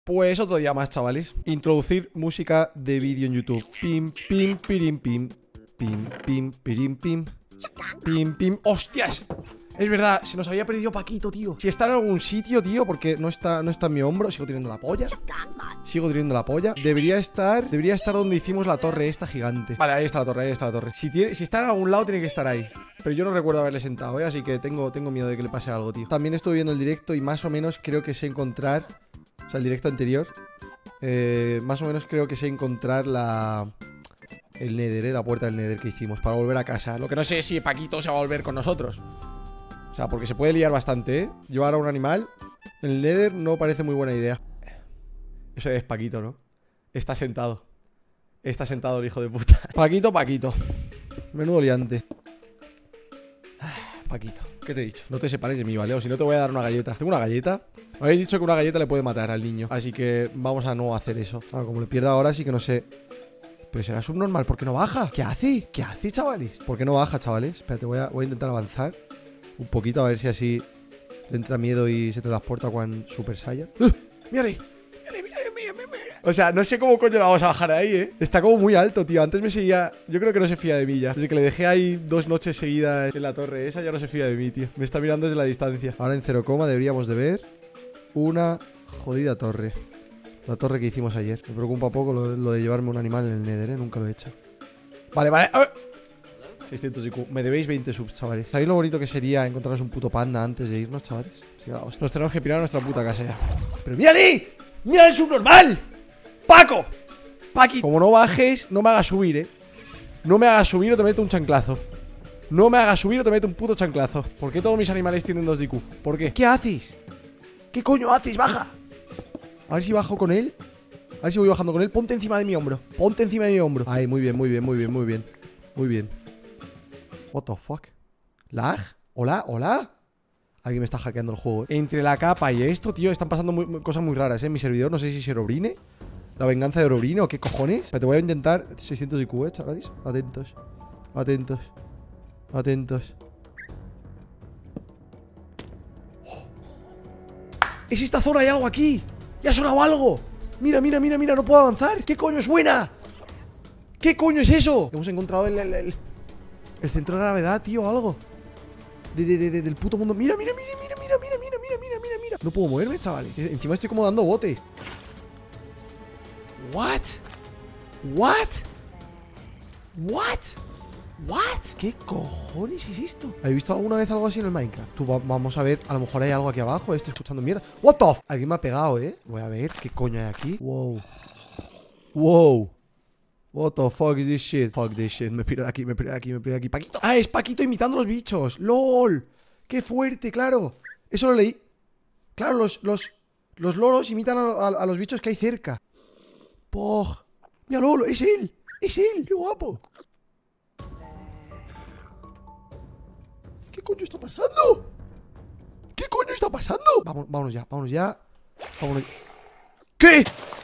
Pues otro día más, chavales. Introducir música de vídeo en YouTube. Pim, pim, pirim, pim. Pim, pim, pirim, pim. Pim, pim. ¡Hostias! Es verdad, se nos había perdido Paquito, tío. Si está en algún sitio, tío, porque no está en mi hombro. Sigo teniendo la polla. Debería estar donde hicimos la torre esta gigante. Vale, ahí está la torre, Si está en algún lado, tiene que estar ahí. Pero yo no recuerdo haberle sentado, así que tengo miedo de que le pase algo, tío. También estuve viendo el directo y más o menos creo que sé encontrar... O sea, el directo anterior. Más o menos creo que sé encontrar el Nether, la puerta del Nether que hicimos para volver a casa. Lo que no sé es si Paquito se va a volver con nosotros. O sea, porque se puede liar bastante, ¿eh? Llevar a un animal en el Nether no parece muy buena idea. Eso es Paquito, ¿no? Está sentado el hijo de puta. Paquito. Menudo liante. Paquito, ¿qué te he dicho? No te separes de mí, ¿vale? O si no te voy a dar una galleta. ¿Tengo una galleta? Me habéis dicho que una galleta le puede matar al niño. Así que vamos a no hacer eso. Como le pierda ahora sí que no sé. Pero será subnormal, ¿por qué no baja? ¿Qué hace? ¿Qué hace, chavales? ¿Por qué no baja, chavales? Espérate, voy a intentar avanzar un poquito a ver si así le entra miedo y se transporta con Super Saiyan. ¡Mírale! O sea, no sé cómo coño la vamos a bajar ahí, ¿eh? Está como muy alto, tío. Antes me seguía... Yo creo que no se fía de mí ya. Desde que le dejé ahí 2 noches seguidas en la torre esa, ya no se fía de mí, tío. Me está mirando desde la distancia. Ahora en 0, deberíamos de ver una jodida torre. La torre que hicimos ayer. Me preocupa poco lo de llevarme un animal en el Nether, ¿eh? Nunca lo he hecho. Vale. 600 IQ. Me debéis 20 subs, chavales. ¿Sabéis lo bonito que sería encontrarnos un puto panda antes de irnos, chavales? Sí, nos tenemos que pirar a nuestra puta casa ya. ¡Pero mírale! ¡Mira el subnormal! ¡Paco! ¡Paqui! Como no bajes, no me hagas subir, ¿eh? No me hagas subir o te meto un chanclazo. No me hagas subir o te meto un puto chanclazo. ¿Por qué todos mis animales tienen 2 de IQ? ¿Por qué? ¿Qué haces? ¿Qué coño haces? ¡Baja! A ver si bajo con él. A ver si voy bajando con él. Ponte encima de mi hombro. Ay, muy bien. What the fuck? ¿Lag? ¿Hola? Alguien me está hackeando el juego, ¿eh? Entre la capa y esto, tío, están pasando cosas muy raras, ¿eh? En mi servidor, no sé si Herobrine. La venganza de Herobrine o qué cojones. Pero te voy a intentar 600 IQ, ¿eh, chavales? Atentos. ¡Oh! ¡Es esta zona! ¡Hay algo aquí! ¡Ya ha sonado algo! Mira, no puedo avanzar. ¿Qué coño es buena? ¿Qué coño es eso? Hemos encontrado el centro de gravedad, tío, algo del puto mundo. Mira. No puedo moverme, chavales. Encima estoy como dando botes. What? ¿Qué cojones es esto? ¿Habéis visto alguna vez algo así en el Minecraft? Vamos a ver, a lo mejor hay algo aquí abajo. Estoy escuchando mierda. What the f... Alguien me ha pegado, ¿eh? Voy a ver qué coño hay aquí. Wow. What the fuck is this shit? Fuck this shit. Me piro de aquí. Paquito. Ah, es Paquito imitando los bichos. LOL. Qué fuerte, claro. Eso lo leí. Claro, los loros imitan a los bichos que hay cerca. Pog. Mira, Lolo, es él. Qué guapo. ¿Qué coño está pasando? Vámonos ya. ¿Qué?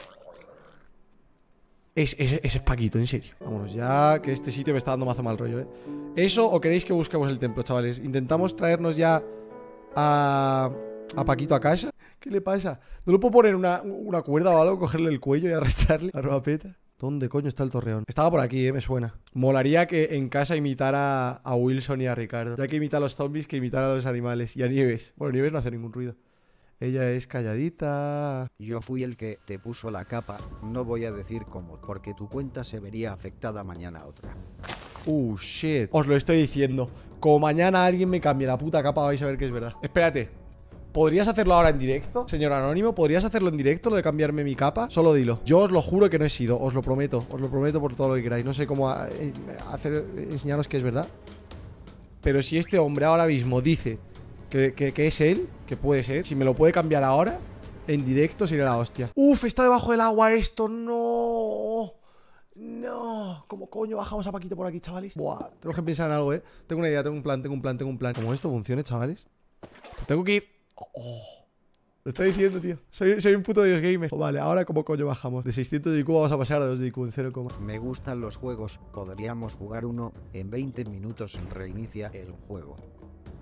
Ese es Paquito, en serio. Vámonos ya, que este sitio me está dando mazo mal rollo, ¿eh? ¿Eso o queréis que busquemos el templo, chavales? Intentamos traernos ya a Paquito a casa. ¿Qué le pasa? ¿No le puedo poner una cuerda o algo? Cogerle el cuello y arrastrarle la ropeta. ¿Dónde coño está el torreón? Estaba por aquí, me suena. Molaría que en casa imitara a Wilson y a Ricardo. Ya que imita a los zombies, que imitara a los animales. Y a Nieves. Bueno, Nieves no hace ningún ruido. Ella es calladita. Yo fui el que te puso la capa. No voy a decir cómo, porque tu cuenta se vería afectada mañana otra. Shit. Os lo estoy diciendo. Como mañana alguien me cambie la puta capa, vais a ver que es verdad. Espérate. ¿Podrías hacerlo ahora en directo? Señor Anónimo, ¿podrías hacerlo en directo, lo de cambiarme mi capa? Solo dilo. Yo os lo juro que no he sido, os lo prometo por todo lo que queráis. No sé cómo enseñaros que es verdad. Pero si este hombre ahora mismo dice que es él, que puede ser, si me lo puede cambiar ahora, en directo sería la hostia. Uf, está debajo del agua esto, no. ¿Cómo coño bajamos a Paquito por aquí, chavales? Buah, tenemos que pensar en algo, Tengo una idea, tengo un plan. ¿Cómo esto funcione, chavales? Tengo que ir. Lo estoy diciendo, tío. Soy un puto dios gamer. Vale, ahora ¿cómo coño bajamos? De 600 de IQ vamos a pasar a 2 de IQ en 0, Me gustan los juegos. Podríamos jugar uno. En 20 minutos reinicia el juego.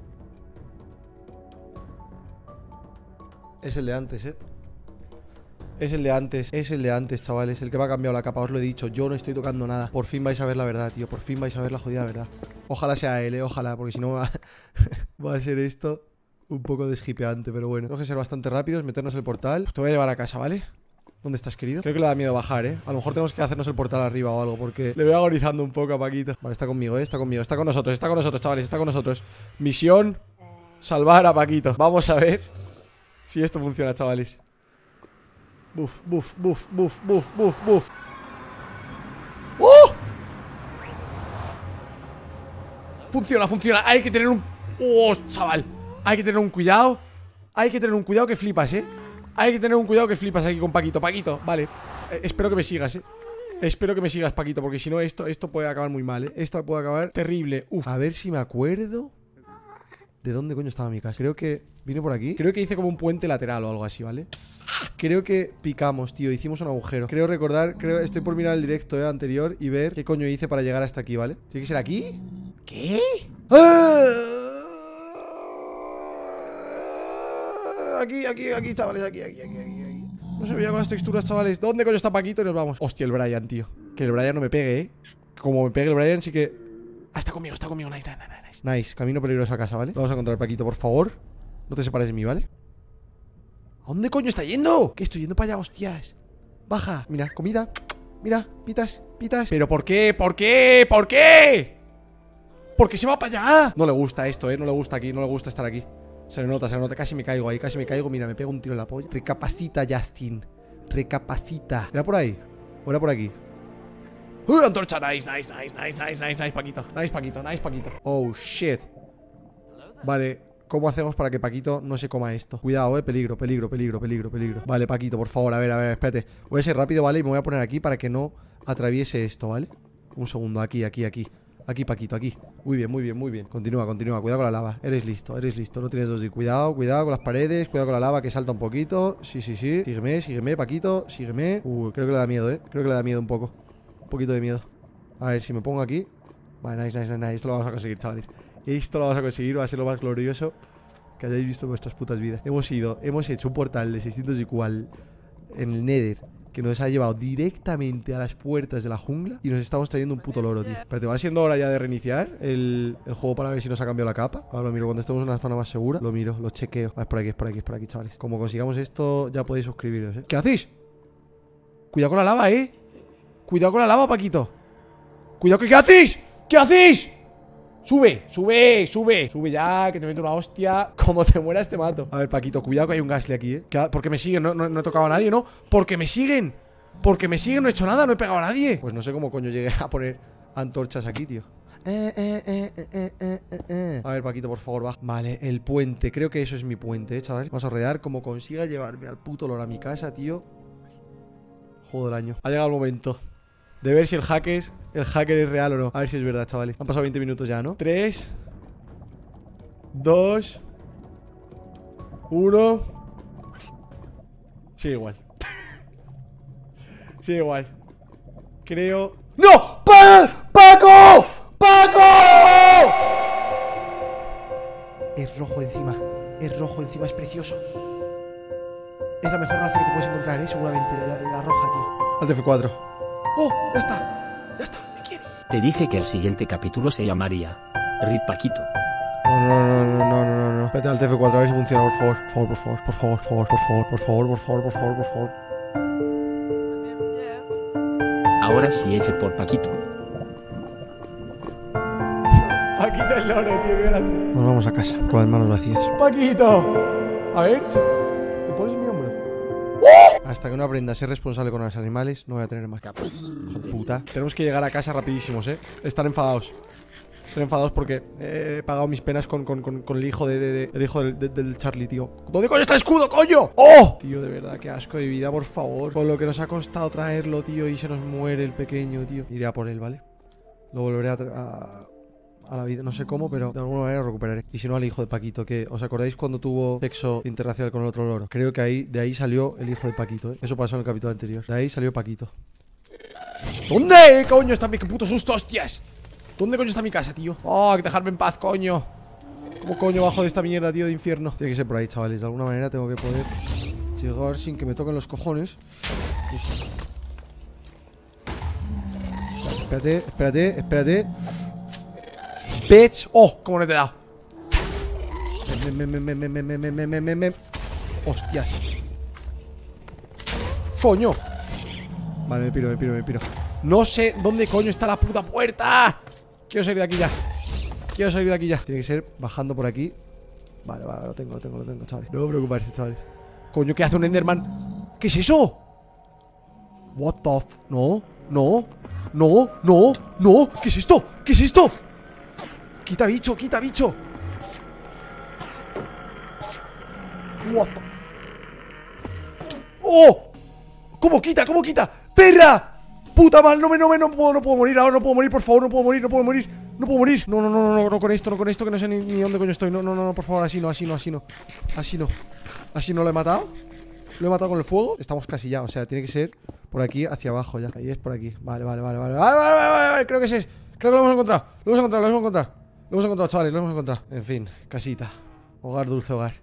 Es el de antes, Es el de antes. Es el de antes, chavales. El que me ha cambiado la capa. Os lo he dicho. Yo no estoy tocando nada. Por fin vais a ver la verdad, tío. Por fin vais a ver la jodida verdad. Ojalá sea él, ojalá. Porque si no va... va a ser esto un poco deshipeante. Pero bueno. Tengo que ser bastante rápidos. Meternos el portal. Te voy a llevar a casa, ¿vale? ¿Dónde estás, querido? Creo que le da miedo bajar, ¿eh? A lo mejor tenemos que hacernos el portal arriba o algo. Porque le veo agonizando un poco a Paquito. Vale, está conmigo, está conmigo. Está con nosotros, chavales. Está con nosotros. Misión... salvar a Paquito. Vamos a ver si esto funciona, chavales. Buf, buf, buf, buf, buf, buf, buf. ¡Oh! Funciona, funciona. Hay que tener un... ¡Oh, chaval! Hay que tener un cuidado. Hay que tener un cuidado que flipas, ¿eh? Hay que tener un cuidado que flipas aquí con Paquito. Paquito, vale. Espero que me sigas, ¿eh? Espero que me sigas, Paquito, porque si no esto puede acabar muy mal, ¿eh? Esto puede acabar terrible. Uf. A ver si me acuerdo... ¿de dónde coño estaba mi casa? Creo que vine por aquí. Creo que hice como un puente lateral o algo así, ¿vale? Creo que picamos, tío. Hicimos un agujero. Creo recordar, estoy por mirar el directo anterior y ver qué coño hice para llegar hasta aquí, ¿vale? ¿Tiene que ser aquí? ¿Qué? Aquí, chavales, aquí. No se veía con las texturas, chavales. ¿Dónde coño está Paquito? Y nos vamos. Hostia, el Brian, tío. Que el Brian no me pegue, ¿eh? Como me pegue el Brian, sí que... ah, está conmigo, nice. Nice, camino peligroso a casa, ¿vale? Vamos a encontrar a Paquito, por favor. No te separes de mí, ¿vale? ¿A dónde coño está yendo? ¿Qué estoy yendo para allá, hostias? Baja, mira, comida. Mira, pitas. ¿Pero por qué? ¿Por qué? ¿Por qué se va para allá? No le gusta esto, no le gusta aquí, no le gusta estar aquí. Se le nota, casi me caigo ahí, Mira, me pego un tiro en la polla. Recapacita, Justin. Recapacita. ¿Era por ahí? ¿O era por aquí? Antorcha, nice, Paquito. Nice, Paquito. Oh, shit. Vale, ¿cómo hacemos para que Paquito no se coma esto? Cuidado, peligro. Vale, Paquito, por favor, a ver, espérate. Voy a ser rápido, ¿vale? Y me voy a poner aquí para que no atraviese esto, ¿vale? Un segundo, aquí. Aquí, Paquito, aquí. Muy bien. Continúa. Cuidado con la lava. Eres listo. No tienes dos. Cuidado con las paredes. Cuidado con la lava que salta un poquito. Sí. Sígueme, Paquito. Sígueme. Creo que le da miedo, Creo que le da miedo un poco. Un poquito de miedo. A ver, si me pongo aquí. Vale, nice. Esto lo vamos a conseguir, chavales. Esto lo vamos a conseguir. Va a ser lo más glorioso que hayáis visto en vuestras putas vidas. Hemos hecho un portal de 600 y cual en el Nether que nos ha llevado directamente a las puertas de la jungla y nos estamos trayendo un puto loro, tío. Pero te va siendo hora ya de reiniciar el juego para ver si nos ha cambiado la capa. Ahora lo miro cuando estemos en una zona más segura. Lo miro, lo chequeo. Es por aquí, chavales. Como consigamos esto, ya podéis suscribiros, ¿eh? ¿Qué hacéis? Cuidado con la lava, Cuidado con la lava, Paquito. Cuidado, ¿qué hacéis? ¿Qué hacéis? Sube ya, que te meto una hostia. Como te mueras te mato. A ver, Paquito, cuidado que hay un Ghastly aquí, Porque me siguen, no he tocado a nadie, ¿no? Porque me siguen, no he hecho nada, no he pegado a nadie. Pues no sé cómo coño llegué a poner antorchas aquí, tío. A ver, Paquito, por favor, baja. Vale, el puente, creo que eso es mi puente, chavales. Vamos a rodear, como consiga llevarme al puto loro a mi casa, tío. Joder, año. Ha llegado el momento de ver si el hacker es real o no. A ver si es verdad, chavales. Han pasado 20 minutos ya, ¿no? 3 2 1. Sigue igual. Sigue igual. Creo... ¡No! ¡Paco! Es rojo encima, es precioso. Es la mejor raza que te puedes encontrar, seguramente, la roja, tío. Al F4. ¡Oh! ¡Ya está! ¡Me quiere! Te dije que el siguiente capítulo se llamaría Rip Paquito. No. Espérate al TF4, a ver si funciona, por favor. Ahora sí F por Paquito. Paquito el loro, tío, qué grande. Nos vamos a casa, con las manos vacías. ¡Paquito! A ver, ¿te pones en mi hombro? Hasta que no aprenda a ser responsable con los animales, no voy a tener más capas. Hijo de puta. Tenemos que llegar a casa rapidísimos, Están enfadados. Estoy enfadados porque he pagado mis penas con el hijo del Charlie, tío. ¿Dónde coño está el escudo, coño? ¡Oh! Tío, de verdad, qué asco de vida, por favor. Con lo que nos ha costado traerlo, tío, y se nos muere el pequeño, tío. Iré a por él, ¿vale? Lo volveré a la vida, no sé cómo, pero de alguna manera lo recuperaré. Y si no, al hijo de Paquito, que ¿os acordáis cuando tuvo sexo interracial con el otro loro? Creo que de ahí salió el hijo de Paquito, Eso pasó en el capítulo anterior. De ahí salió Paquito. ¿Dónde coño está mi... ¡Qué puto susto, hostias! ¿Dónde coño está mi casa, tío? ¡Oh, que dejarme en paz, coño! ¿Cómo coño bajo de esta mierda, tío, de infierno? Tiene que ser por ahí, chavales. De alguna manera tengo que poder Llegar sin que me toquen los cojones. Espérate, espérate, espérate. Bitch. Oh, cómo no te he dado. Hostias. Coño. Vale, me piro, me piro, me piro. No sé dónde coño está la puta puerta. Quiero salir de aquí ya. Quiero salir de aquí ya. Tiene que ser bajando por aquí. Vale, vale, lo tengo, chavales. No preocuparse, chavales. Coño, ¿qué hace un Enderman? ¿Qué es eso? What the f... No, no, no, no, no. ¿Qué es esto? ¿Qué es esto? Quita bicho, quita bicho. What the... ¡Oh! ¿Cómo quita? ¿Cómo quita? ¡Perra! ¡Puta mal! No puedo morir ahora, no puedo morir, por favor, no puedo morir, no puedo morir. No puedo morir. No, no, no, no, no con esto, que no sé ni dónde coño estoy. No, no, no, por favor, así no, así no, así no. Así no. Así no lo he matado. Lo he matado con el fuego. Estamos casi ya, o sea, tiene que ser por aquí hacia abajo ya. Ahí es por aquí. Vale, vale, vale, vale. Vale, vale, vale, vale. Creo que es. Creo que lo hemos encontrado. Lo hemos encontrado, lo hemos encontrado. Lo hemos encontrado, chavales, lo hemos encontrado. En fin, casita. Hogar, dulce hogar.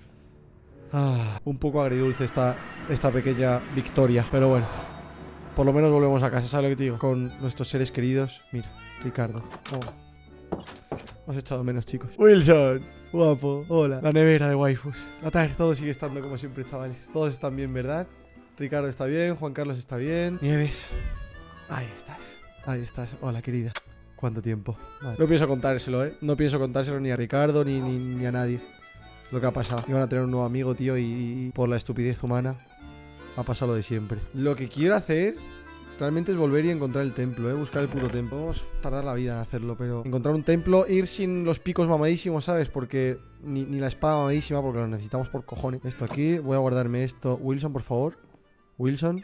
Un poco agridulce esta pequeña victoria. Pero bueno, por lo menos volvemos a casa, ¿sabes lo que te digo? Con nuestros seres queridos. Mira, Ricardo. Oh. Hemos echado menos, chicos. Wilson, guapo, hola. La nevera de waifus. A ver, todo sigue estando como siempre, chavales. Todos están bien, ¿verdad? Ricardo está bien, Juan Carlos está bien. Nieves. Ahí estás. Ahí estás. Hola, querida. ¿Cuánto tiempo? Vale. No pienso contárselo, ¿eh? No pienso contárselo ni a Ricardo ni a nadie. Lo que ha pasado. Iban a tener un nuevo amigo, tío, y por la estupidez humana ha pasado lo de siempre. Lo que quiero hacer realmente es volver y encontrar el templo, buscar el puto templo. Vamos a tardar la vida en hacerlo, pero encontrar un templo, ir sin los picos mamadísimos, ¿sabes? Porque ni la espada mamadísima, porque lo necesitamos por cojones. Esto aquí, voy a guardarme esto. Wilson, por favor. Wilson.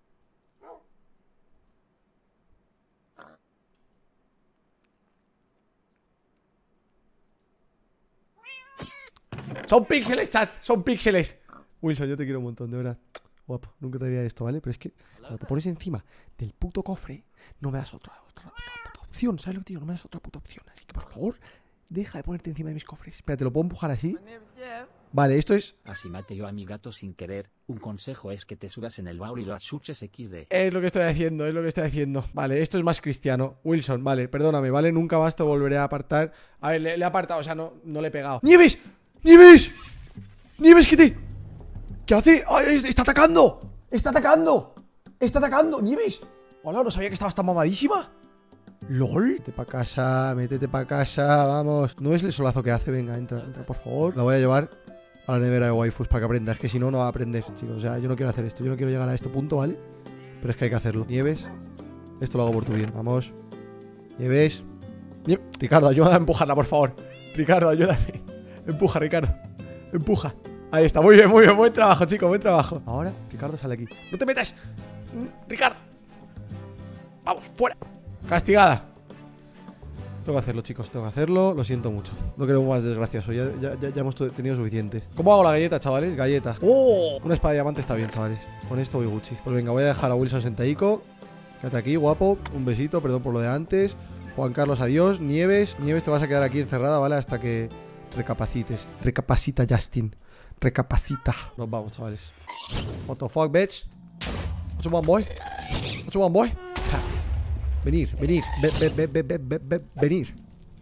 Son píxeles, chat, son píxeles. Wilson, yo te quiero un montón, de verdad. Guapo, nunca te diría esto, ¿vale? Pero es que cuando te pones encima del puto cofre, no me das otra puta opción, ¿sabes lo que te digo? No me das otra puta opción. Así que, por favor, deja de ponerte encima de mis cofres. Espera, ¿te lo puedo empujar así? Vale, esto es... Así maté yo a mi gato sin querer. Un consejo es que te subas en el baúl y lo achuches XD. Es lo que estoy haciendo, es lo que estoy haciendo. Vale, esto es más cristiano. Wilson, vale, perdóname, ¿vale? Nunca más te volveré a apartar. A ver, le he apartado, o sea, no le he pegado. ¡Nieves! ¡Nieves! ¡Nieves, ¿qué hace? ¡Ay, está atacando! ¡Está atacando! ¡Está atacando! ¡Nieves! Hola, no sabía que estabas tan mamadísima. ¡Lol! Métete pa' casa, métete pa' casa, vamos. ¿No ves el solazo que hace? Venga, entra, por favor. La voy a llevar a la nevera de waifus para que aprenda. Es que si no, no va a aprender, chicos. O sea, yo no quiero hacer esto. Yo no quiero llegar a este punto, ¿vale? Pero es que hay que hacerlo. Nieves, esto lo hago por tu bien. Vamos. Nieves. Ricardo, ayúdame a empujarla, por favor. Ricardo, ayúdame. Empuja, Ricardo. Empuja. Ahí está, muy bien, buen trabajo, chicos, buen trabajo. Ahora, Ricardo, sale aquí. ¡No te metas! ¡Ricardo! ¡Vamos, fuera! ¡Castigada! Tengo que hacerlo, chicos, tengo que hacerlo. Lo siento mucho. No queremos más desgracioso. Ya hemos tenido suficiente. ¿Cómo hago la galleta, chavales? Galleta. ¡Oh! Una espada de diamante está bien, chavales. Con esto voy Gucci. Pues venga, voy a dejar a Wilson sentadico. Quédate aquí, guapo. Un besito, perdón por lo de antes. Juan Carlos, adiós. Nieves, te vas a quedar aquí encerrada, ¿vale? Hasta que recapacites. Recapacita, Justin. Recapacita. Nos vamos, chavales. What the fuck, bitch. What you want, boy? What you want, boy? Ja. Venir. Venir.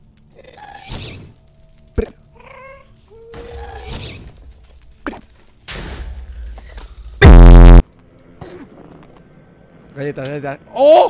Galletas. ¡Oh!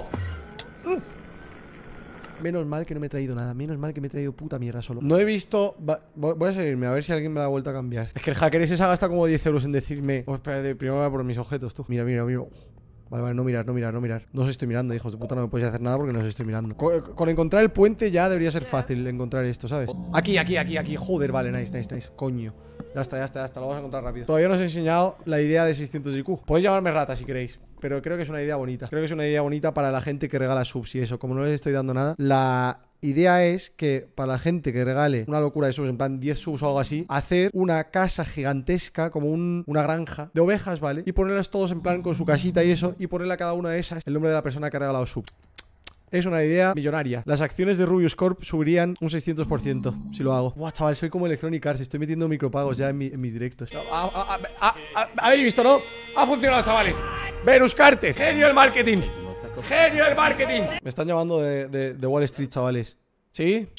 Menos mal que no me he traído nada. Menos mal que me he traído puta mierda solo. No he visto... Voy a seguirme a ver si alguien me da vuelta a cambiar. Es que el hacker ese se ha gastado como 10 euros en decirme... Oh, espérate, primero voy a por mis objetos, tú. Mira. Vale, no mirar. No os estoy mirando, hijos de puta. No me podéis hacer nada porque no os estoy mirando. Con encontrar el puente ya debería ser fácil encontrar esto, ¿sabes? Aquí. Joder, vale, nice. Coño. Ya está. Lo vamos a encontrar rápido. Todavía no os he enseñado la idea de 600 IQ. Podéis llamarme rata si queréis. Pero creo que es una idea bonita. Creo que es una idea bonita para la gente que regala subs y eso. Como no les estoy dando nada, la idea es que para la gente que regale una locura de subs, en plan 10 subs o algo así, hacer una casa gigantesca, como una granja de ovejas, ¿vale? Y ponerlas todos en plan con su casita y eso, y ponerle a cada una de esas el nombre de la persona que ha regalado sub. Es una idea millonaria. Las acciones de Rubius Corp subirían un 600% si lo hago. Buah, chaval, soy como Electronic Arts. Estoy metiendo micropagos ya en mis directos. Habéis visto, ¿no? Ha funcionado, chavales. Venus Carter, genio del marketing. ¡Genio del marketing! Me están llamando de Wall Street, chavales. ¿Sí?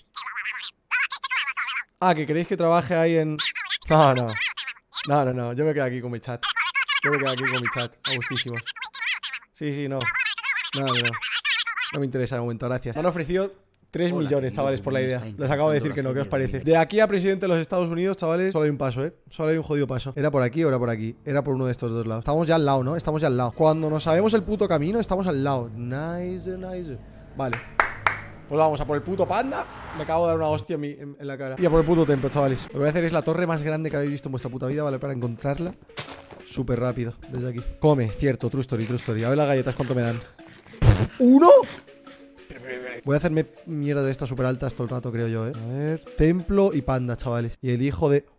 Ah, ¿que queréis que trabaje ahí en...? No. Yo me quedo aquí con mi chat. A gustísimos. Sí, no. No me interesa de momento, gracias. Me han ofrecido 3 millones, chavales, por la idea. Les acabo de decir que no, ¿qué os parece? De aquí a presidente de los Estados Unidos, chavales, solo hay un paso, ¿eh? Solo hay un jodido paso. ¿Era por aquí o era por aquí? Era por uno de estos dos lados. Estamos ya al lado, ¿no? Estamos ya al lado. Cuando nos sabemos el puto camino, estamos al lado. Nice. Vale. Pues vamos a por el puto panda. Me acabo de dar una hostia en la cara. Y a por el puto templo, chavales. Lo que voy a hacer es la torre más grande que habéis visto en vuestra puta vida, ¿vale? Para encontrarla súper rápido, desde aquí. Come, cierto, true story. A ver las galletas, ¿cuánto me dan? ¿1? Voy a hacerme mierda de estas súper altas todo el rato, creo yo, ¿eh? A ver, templo y panda, chavales. Y el hijo de...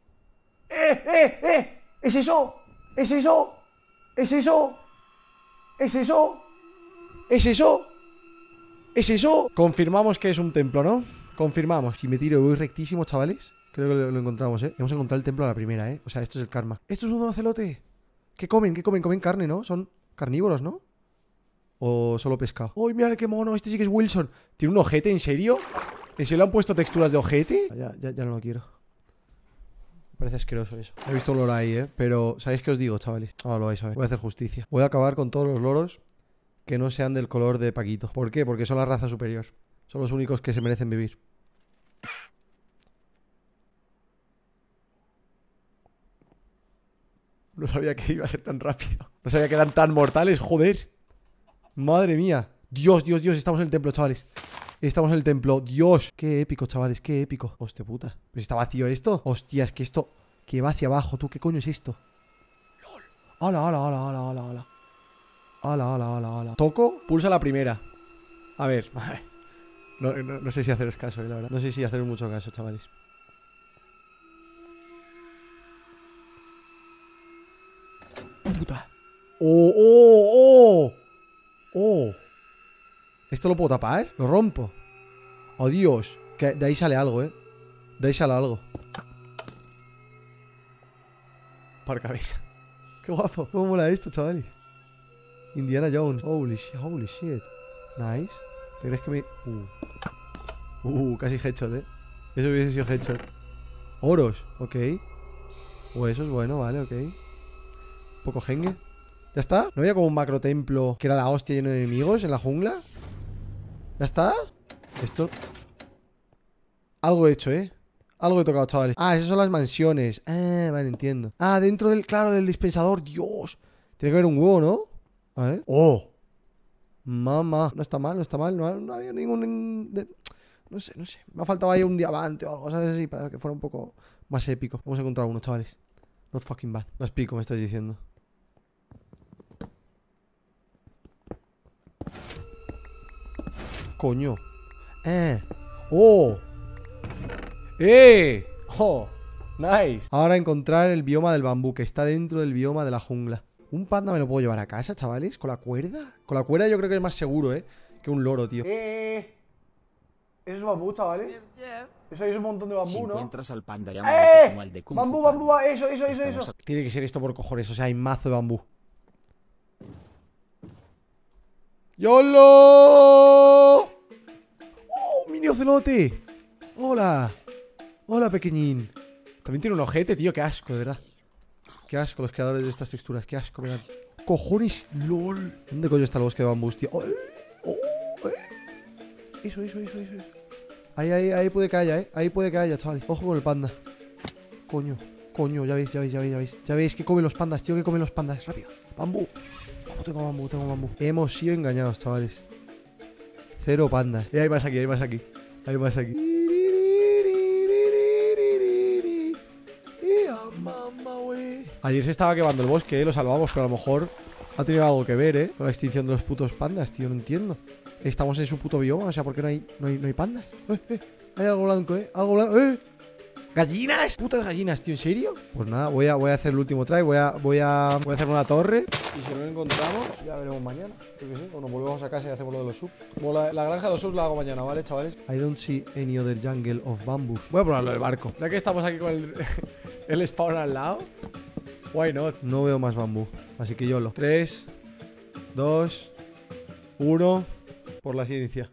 ¿Es eso? ¿Es eso? ¿Es eso? ¿Es eso? ¿Es eso? ¿Es eso? Confirmamos que es un templo, ¿no? Confirmamos. Si me tiro y voy rectísimo, chavales, creo que lo encontramos, ¿eh? Hemos encontrado el templo a la primera, ¿eh? O sea, esto es el karma. Esto es un ocelote. ¿Qué comen? Comen carne, ¿no? Son carnívoros, ¿no? ¿O solo pescado? ¡Uy, mira qué mono! Este sí que es Wilson. ¿Tiene un ojete? ¿En serio? ¿En serio le han puesto texturas de ojete? Ya no lo quiero. Me parece asqueroso eso. He visto un loro ahí, ¿eh? Pero, ¿sabéis qué os digo, chavales? Ahora lo vais a ver. Voy a hacer justicia. Voy a acabar con todos los loros que no sean del color de Paquito. ¿Por qué? Porque son la raza superior. Son los únicos que se merecen vivir. No sabía que iba a ser tan rápido. No sabía que eran tan mortales, joder. Madre mía. Dios, estamos en el templo, chavales. Estamos en el templo, Dios. Qué épico, chavales, qué épico. Hostia puta, ¿pero si está vacío esto? Hostia, es que esto, que va hacia abajo, tú, ¿qué coño es esto? LOL. Ala. Toco, pulsa la primera. A ver. No sé si haceros caso, la verdad. No sé si haceros mucho caso, chavales. Puta. ¡Oh! ¿Esto lo puedo tapar? ¿Lo rompo? ¡Oh, Dios! Que de ahí sale algo, ¿eh? De ahí sale algo. Por cabeza. ¡Qué guapo! ¿Cómo mola esto, chavales? Indiana Jones. Holy shit. Nice. ¿Te crees que me...? Casi headshot, ¿eh? Eso hubiese sido headshot. Oros, ok. Huesos, bueno, vale, ok. Poco jengue. ¿Ya está? ¿No había como un macro templo que era la hostia lleno de enemigos en la jungla? ¿Ya está? Esto... Algo he hecho, ¿eh? Algo he tocado, chavales. Ah, esas son las mansiones. Ah, vale, entiendo. Ah, dentro del... Claro, del dispensador. Dios. Tiene que haber un huevo, ¿no? A ver. ¡Oh! Mamá. No está mal. No había ningún... No sé. Me ha faltado ahí un diamante o algo, ¿sabes? Así, para que fuera un poco más épico. Hemos encontrado uno, chavales. Not fucking bad. No explico, me estás diciendo. Coño. ¡Oh! ¡Oh! Nice. Ahora encontrar el bioma del bambú, que está dentro del bioma de la jungla. ¿Un panda me lo puedo llevar a casa, chavales? ¿Con la cuerda? Con la cuerda yo creo que es más seguro, ¿eh? Que un loro, tío. ¿Eso es bambú, chavales? Eso es un montón de bambú, si ¿no? encuentras al panda, como el de Kung Bambú, Fu bambú, Panda. eso. Tiene que ser esto por cojones, o sea, hay mazo de bambú. ¡Yolo! ¡Oh, mini ocelote! ¡Hola! ¡Hola, pequeñín! También tiene un ojete, tío, qué asco, de verdad. Qué asco los creadores de estas texturas, qué asco, mirad. ¡Cojones! ¡Lol! ¿Dónde coño está el bosque de bambús, tío? Eso. Ahí puede que haya, Ahí puede que haya, chavales. Ojo con el panda. Coño, ya veis. Ya veis que comen los pandas, tío, que comen los pandas. Rápido. Bambú. Tengo bambú. Hemos sido engañados, chavales. 0 pandas. Y hay más aquí. Ayer se estaba quemando el bosque, lo salvamos, pero a lo mejor ha tenido algo que ver, con la extinción de los putos pandas, tío, no entiendo. Estamos en su puto bioma, o sea, ¿por qué no hay pandas? Hay algo blanco, algo blanco, ¿Gallinas? Putas gallinas, tío, ¿en serio? Pues nada, voy a hacer el último try. Voy a hacer una torre. Y si no lo encontramos, ya veremos mañana. Creo que sí. O nos volvemos a casa y hacemos lo de los subs. Como la granja de los subs la hago mañana, ¿vale, chavales? I don't see any other jungle of bamboos. Voy a probarlo del barco. Ya que estamos aquí con el spawn al lado. Why not? No veo más bambú. Así que yo lo. 3, 2, 1. Por la ciencia.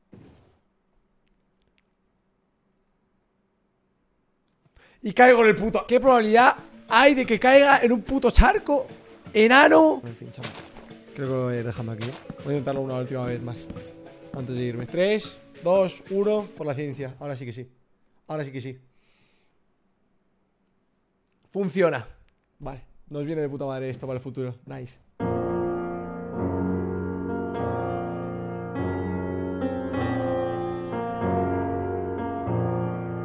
Y caigo en el puto. ¿Qué probabilidad hay de que caiga en un puto charco enano? En fin, chavales. Creo que lo voy a ir dejando aquí. Voy a intentarlo una última vez más antes de irme. 3, 2, 1. Por la ciencia. Ahora sí que sí. Ahora sí que sí. Funciona. Vale. Nos viene de puta madre esto para el futuro. Nice.